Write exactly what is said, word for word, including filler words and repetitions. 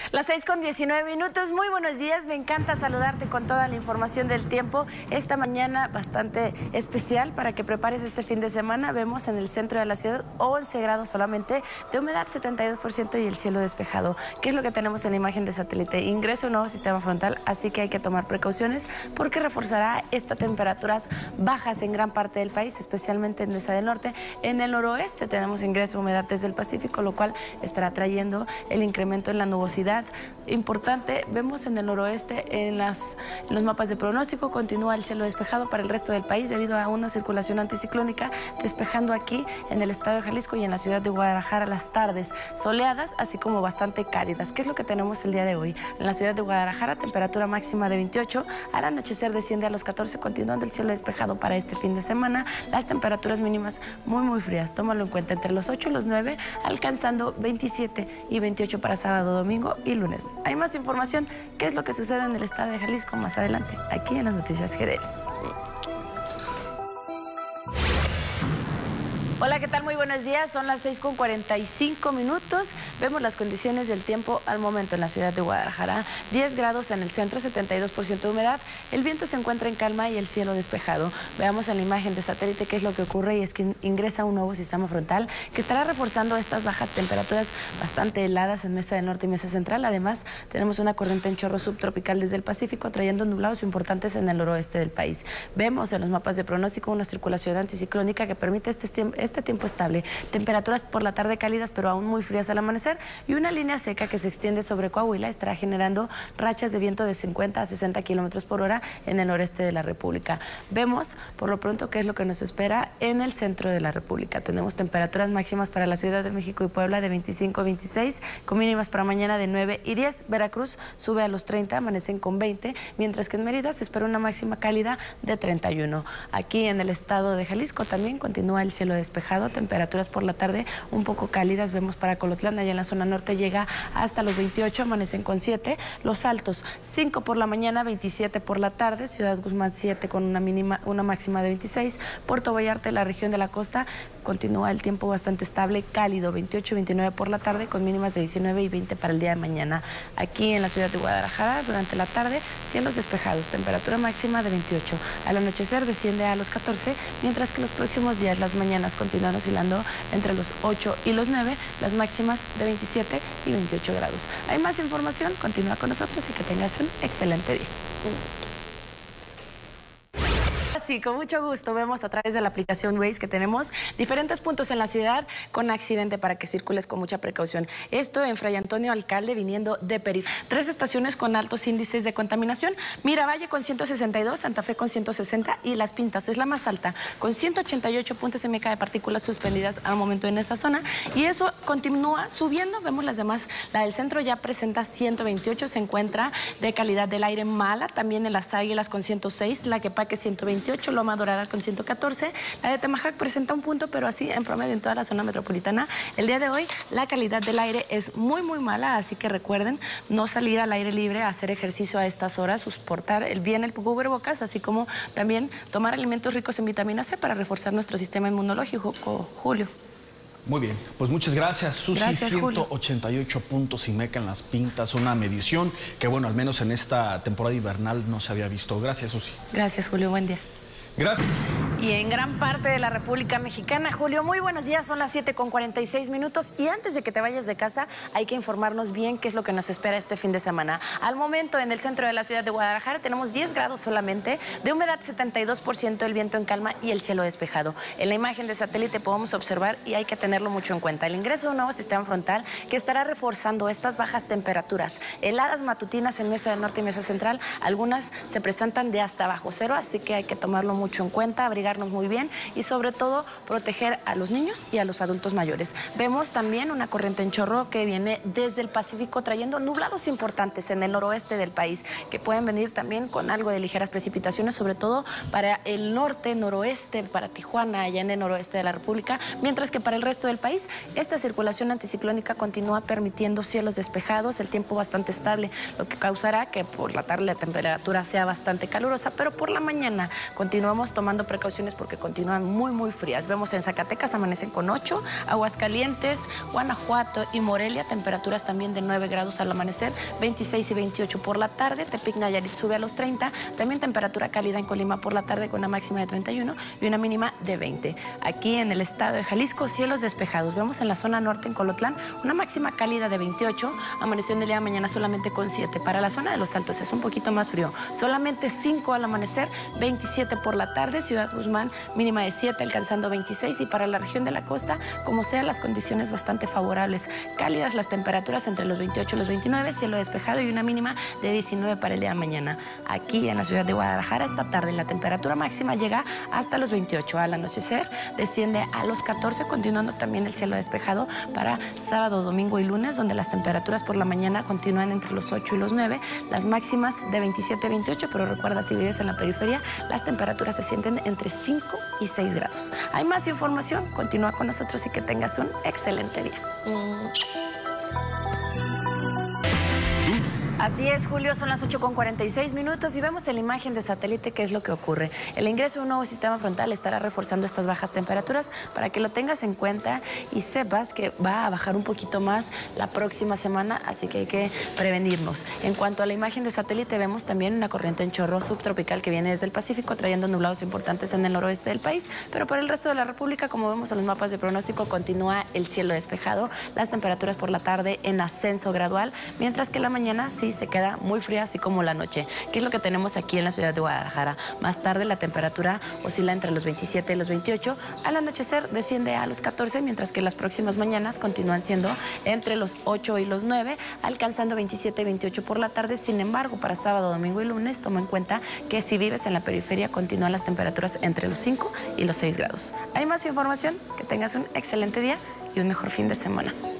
Las seis con diecinueve minutos, muy buenos días, me encanta saludarte con toda la información del tiempo. Esta mañana bastante especial para que prepares este fin de semana. Vemos en el centro de la ciudad once grados solamente, de humedad setenta y dos por ciento y el cielo despejado. ¿Qué es lo que tenemos en la imagen de satélite? Ingresa un nuevo sistema frontal, así que hay que tomar precauciones porque reforzará estas temperaturas bajas en gran parte del país, especialmente en Mesa del Norte. En el noroeste tenemos ingreso de humedad desde el Pacífico, lo cual estará trayendo el incremento en la nubosidad importante. Vemos en el noroeste, en, las, en los mapas de pronóstico, continúa el cielo despejado para el resto del país debido a una circulación anticiclónica, despejando aquí en el estado de Jalisco y en la ciudad de Guadalajara las tardes soleadas, así como bastante cálidas. ¿Qué es lo que tenemos el día de hoy? En la ciudad de Guadalajara, temperatura máxima de veintiocho, al anochecer desciende a los catorce, continuando el cielo despejado para este fin de semana. Las temperaturas mínimas muy muy frías, tómalo en cuenta, entre los ocho y los nueve, alcanzando veintisiete y veintiocho para sábado, domingo y lunes. Hay más información, qué es lo que sucede en el estado de Jalisco más adelante, aquí en las Noticias G D L. Hola, ¿qué tal? Muy buenos días. Son las seis con cuarenta y cinco minutos. Vemos las condiciones del tiempo al momento en la ciudad de Guadalajara. diez grados en el centro, setenta y dos por ciento de humedad. El viento se encuentra en calma y el cielo despejado. Veamos en la imagen de satélite qué es lo que ocurre, y es que ingresa un nuevo sistema frontal que estará reforzando estas bajas temperaturas bastante heladas en Mesa del Norte y Mesa Central. Además, tenemos una corriente en chorro subtropical desde el Pacífico trayendo nublados importantes en el noroeste del país. Vemos en los mapas de pronóstico una circulación anticiclónica que permite este tiempo este tiempo estable, temperaturas por la tarde cálidas pero aún muy frías al amanecer, y una línea seca que se extiende sobre Coahuila estará generando rachas de viento de cincuenta a sesenta kilómetros por hora en el noreste de la República. Vemos por lo pronto qué es lo que nos espera en el centro de la República. Tenemos temperaturas máximas para la Ciudad de México y Puebla de veinticinco a veintiséis, con mínimas para mañana de nueve y diez. Veracruz sube a los treinta, amanecen con veinte, mientras que en Mérida se espera una máxima cálida de treinta y uno. Aquí en el estado de Jalisco también continúa el cielo despejado. Temperaturas por la tarde un poco cálidas. Vemos para Colotlán, allá en la zona norte llega hasta los veintiocho, amanecen con siete. Los Altos, cinco por la mañana, veintisiete por la tarde. Ciudad Guzmán, siete con una mínima, una máxima de veintiséis. Puerto Vallarta, la región de la costa, continúa el tiempo bastante estable, cálido, veintiocho, veintinueve por la tarde, con mínimas de diecinueve y veinte para el día de mañana. Aquí en la ciudad de Guadalajara, durante la tarde, cielos despejados, temperatura máxima de veintiocho. Al anochecer desciende a los catorce, mientras que los próximos días, las mañanas continúan oscilando entre los ocho y los nueve, las máximas de veintisiete y veintiocho grados. Hay más información, continúa con nosotros y que tengas un excelente día. Sí, con mucho gusto vemos a través de la aplicación Waze que tenemos diferentes puntos en la ciudad con accidente para que circules con mucha precaución. Esto en Fray Antonio Alcalde viniendo de periferia. Tres estaciones con altos índices de contaminación. Miravalle con ciento sesenta y dos, Santa Fe con ciento sesenta y Las Pintas es la más alta con ciento ochenta y ocho puntos M K de partículas suspendidas al momento en esta zona, y eso continúa subiendo. Vemos las demás. La del centro ya presenta ciento veintiocho, se encuentra de calidad del aire mala. También en Las Águilas con ciento seis, la Quepaque ciento veintiocho, Loma Dorada con ciento catorce, la de Temajac presenta un punto, pero así en promedio en toda la zona metropolitana. El día de hoy la calidad del aire es muy muy mala, así que recuerden no salir al aire libre a hacer ejercicio a estas horas, portar el bien el cubrebocas, así como también tomar alimentos ricos en vitamina C para reforzar nuestro sistema inmunológico. Julio. Muy bien, pues muchas gracias, Susi. Gracias, ciento ochenta y ocho puntos y meca en Las Pintas, una medición que, bueno, al menos en esta temporada invernal no se había visto. Gracias, Susi. Gracias, Julio, buen día. Gracias. Y en gran parte de la República Mexicana, Julio, muy buenos días, son las siete con cuarenta y seis minutos y antes de que te vayas de casa hay que informarnos bien qué es lo que nos espera este fin de semana. Al momento en el centro de la ciudad de Guadalajara tenemos diez grados solamente, de humedad setenta y dos por ciento, el viento en calma y el cielo despejado. En la imagen de satélite podemos observar, y hay que tenerlo mucho en cuenta, el ingreso de un nuevo sistema frontal que estará reforzando estas bajas temperaturas. Heladas matutinas en Mesa del Norte y Mesa Central, algunas se presentan de hasta bajo cero, así que hay que tomarlo mucho en cuenta, abrigarnos muy bien y sobre todo proteger a los niños y a los adultos mayores. Vemos también una corriente en chorro que viene desde el Pacífico trayendo nublados importantes en el noroeste del país, que pueden venir también con algo de ligeras precipitaciones, sobre todo para el norte, noroeste, para Tijuana, allá en el noroeste de la República, mientras que para el resto del país esta circulación anticiclónica continúa permitiendo cielos despejados, el tiempo bastante estable, lo que causará que por la tarde la temperatura sea bastante calurosa, pero por la mañana continuamos tomando precauciones precauciones porque continúan muy, muy frías. Vemos en Zacatecas amanecen con ocho, Aguascalientes, Guanajuato y Morelia, temperaturas también de nueve grados al amanecer, veintiséis y veintiocho por la tarde. Tepic, Nayarit sube a los treinta, también temperatura cálida en Colima por la tarde con una máxima de treinta y uno y una mínima de veinte. Aquí en el estado de Jalisco, cielos despejados. Vemos en la zona norte, en Colotlán, una máxima cálida de veintiocho, amaneciendo el día de mañana solamente con siete. Para la zona de los Altos es un poquito más frío, solamente cinco al amanecer, veintisiete por la tarde. Ciudad Guzmán, mínima de siete, alcanzando veintiséis, y para la región de la costa, como sea, las condiciones bastante favorables. Cálidas las temperaturas entre los veintiocho y los veintinueve, cielo despejado y una mínima de diecinueve para el día de mañana. Aquí en la ciudad de Guadalajara, esta tarde la temperatura máxima llega hasta los veintiocho. Al anochecer desciende a los catorce, continuando también el cielo despejado para sábado, domingo y lunes, donde las temperaturas por la mañana continúan entre los ocho y los nueve, las máximas de veintisiete a veintiocho, pero recuerda, si vives en la periferia, las temperaturas se sienten entre cinco y seis grados. Hay más información, continúa con nosotros y que tengas un excelente día. Mm. Así es, Julio, son las ocho con cuarenta y seis minutos y vemos en la imagen de satélite qué es lo que ocurre. El ingreso de un nuevo sistema frontal estará reforzando estas bajas temperaturas para que lo tengas en cuenta y sepas que va a bajar un poquito más la próxima semana, así que hay que prevenirnos. En cuanto a la imagen de satélite, vemos también una corriente en chorro subtropical que viene desde el Pacífico, trayendo nublados importantes en el noroeste del país, pero para el resto de la República, como vemos en los mapas de pronóstico, continúa el cielo despejado, las temperaturas por la tarde en ascenso gradual, mientras que la mañana sí se queda muy fría, así como la noche. ¿Qué es lo que tenemos aquí en la ciudad de Guadalajara? Más tarde la temperatura oscila entre los veintisiete y los veintiocho. Al anochecer desciende a los catorce, mientras que las próximas mañanas continúan siendo entre los ocho y los nueve, alcanzando veintisiete y veintiocho por la tarde. Sin embargo, para sábado, domingo y lunes, toma en cuenta que si vives en la periferia, continúan las temperaturas entre los cinco y los seis grados. Hay más información. Que tengas un excelente día y un mejor fin de semana.